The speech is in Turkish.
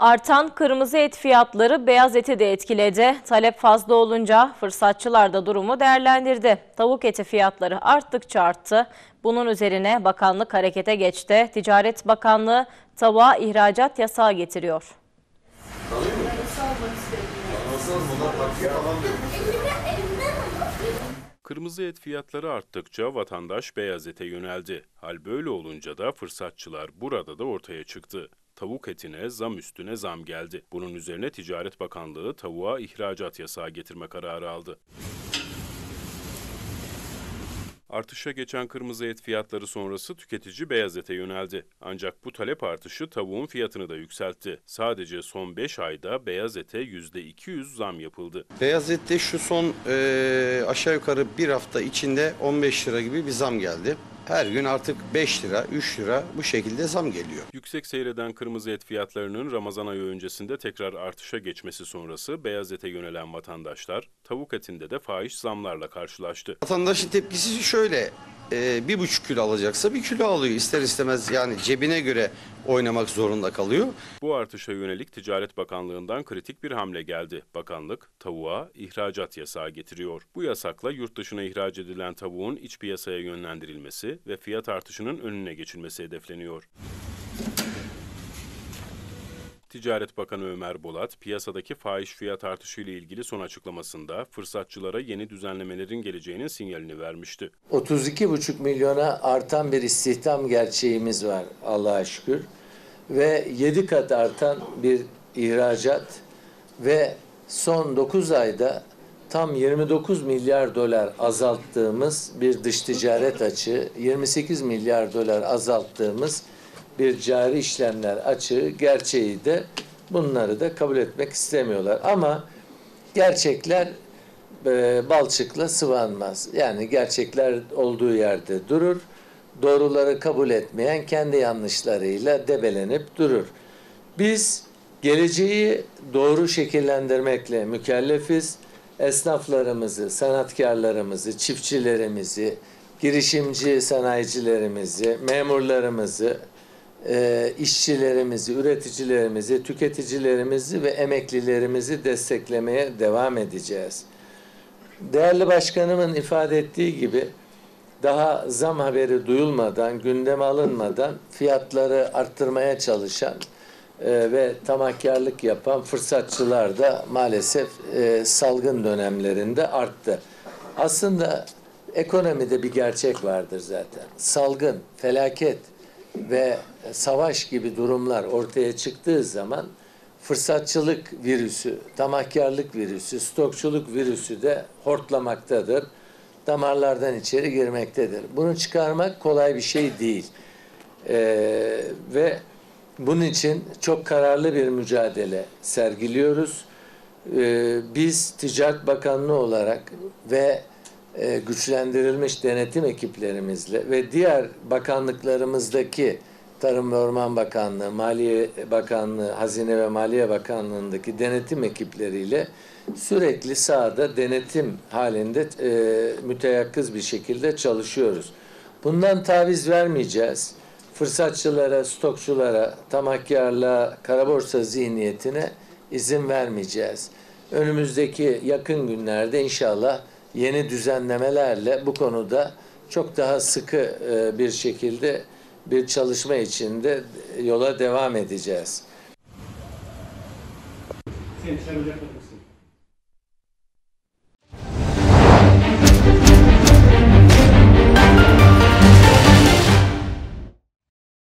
Artan kırmızı et fiyatları beyaz eti de etkiledi. Talep fazla olunca fırsatçılar da durumu değerlendirdi. Tavuk eti fiyatları arttıkça arttı. Bunun üzerine bakanlık harekete geçti. Ticaret Bakanlığı tavuğa ihracat yasağı getiriyor. Kırmızı et fiyatları arttıkça vatandaş beyaz ete yöneldi. Hal böyle olunca da fırsatçılar burada da ortaya çıktı. Tavuk etine zam üstüne zam geldi. Bunun üzerine Ticaret Bakanlığı tavuğa ihracat yasağı getirme kararı aldı. Artışa geçen kırmızı et fiyatları sonrası tüketici beyaz ete yöneldi. Ancak bu talep artışı tavuğun fiyatını da yükseltti. Sadece son 5 ayda beyaz ete %200 zam yapıldı. Beyaz ette şu son aşağı yukarı bir hafta içinde 15 lira gibi bir zam geldi. Her gün artık 5 lira, 3 lira bu şekilde zam geliyor. Yüksek seyreden kırmızı et fiyatlarının Ramazan ayı öncesinde tekrar artışa geçmesi sonrası beyaz ete yönelen vatandaşlar tavuk etinde de fahiş zamlarla karşılaştı. Vatandaşın tepkisi şöyle, 1,5 kilo alacaksa 1 kilo alıyor. İster istemez yani cebine göre oynamak zorunda kalıyor. Bu artışa yönelik Ticaret Bakanlığı'ndan kritik bir hamle geldi. Bakanlık tavuğa ihracat yasağı getiriyor. Bu yasakla yurt dışına ihraç edilen tavuğun iç piyasaya yönlendirilmesi ve fiyat artışının önüne geçilmesi hedefleniyor. Ticaret Bakanı Ömer Bolat, piyasadaki fahiş fiyat artışı ile ilgili son açıklamasında fırsatçılara yeni düzenlemelerin geleceğinin sinyalini vermişti. 32,5 milyona artan bir istihdam gerçeğimiz var Allah'a şükür ve 7 kat artan bir ihracat ve son 9 ayda tam 29 milyar dolar azalttığımız bir dış ticaret açığı, 28 milyar dolar azalttığımız bir cari işlemler açığı gerçeği de bunları da kabul etmek istemiyorlar. Ama gerçekler balçıkla sıvanmaz. Yani gerçekler olduğu yerde durur. Doğruları kabul etmeyen kendi yanlışlarıyla debelenip durur. Biz geleceği doğru şekillendirmekle mükellefiz. Esnaflarımızı, sanatkarlarımızı, çiftçilerimizi, girişimci sanayicilerimizi, memurlarımızı, işçilerimizi, üreticilerimizi, tüketicilerimizi ve emeklilerimizi desteklemeye devam edeceğiz. Değerli başkanımın ifade ettiği gibi daha zam haberi duyulmadan, gündeme alınmadan fiyatları arttırmaya çalışan ve tamahkarlık yapan fırsatçılar da maalesef salgın dönemlerinde arttı. Aslında ekonomide bir gerçek vardır zaten. Salgın, felaket ve savaş gibi durumlar ortaya çıktığı zaman fırsatçılık virüsü, tamahkarlık virüsü, stokçuluk virüsü de hortlamaktadır. Damarlardan içeri girmektedir. Bunu çıkarmak kolay bir şey değil. Ve bunun için çok kararlı bir mücadele sergiliyoruz. Biz Ticaret Bakanlığı olarak ve güçlendirilmiş denetim ekiplerimizle ve diğer bakanlıklarımızdaki Tarım ve Orman Bakanlığı, Maliye Bakanlığı, Hazine ve Maliye Bakanlığı'ndaki denetim ekipleriyle sürekli sahada denetim halinde müteyakkız bir şekilde çalışıyoruz. Bundan taviz vermeyeceğiz. Fırsatçılara, stokçulara, tamahkarlığa, kara borsa zihniyetine izin vermeyeceğiz. Önümüzdeki yakın günlerde inşallah yeni düzenlemelerle bu konuda çok daha sıkı bir şekilde bir çalışma içinde yola devam edeceğiz. Sen içeri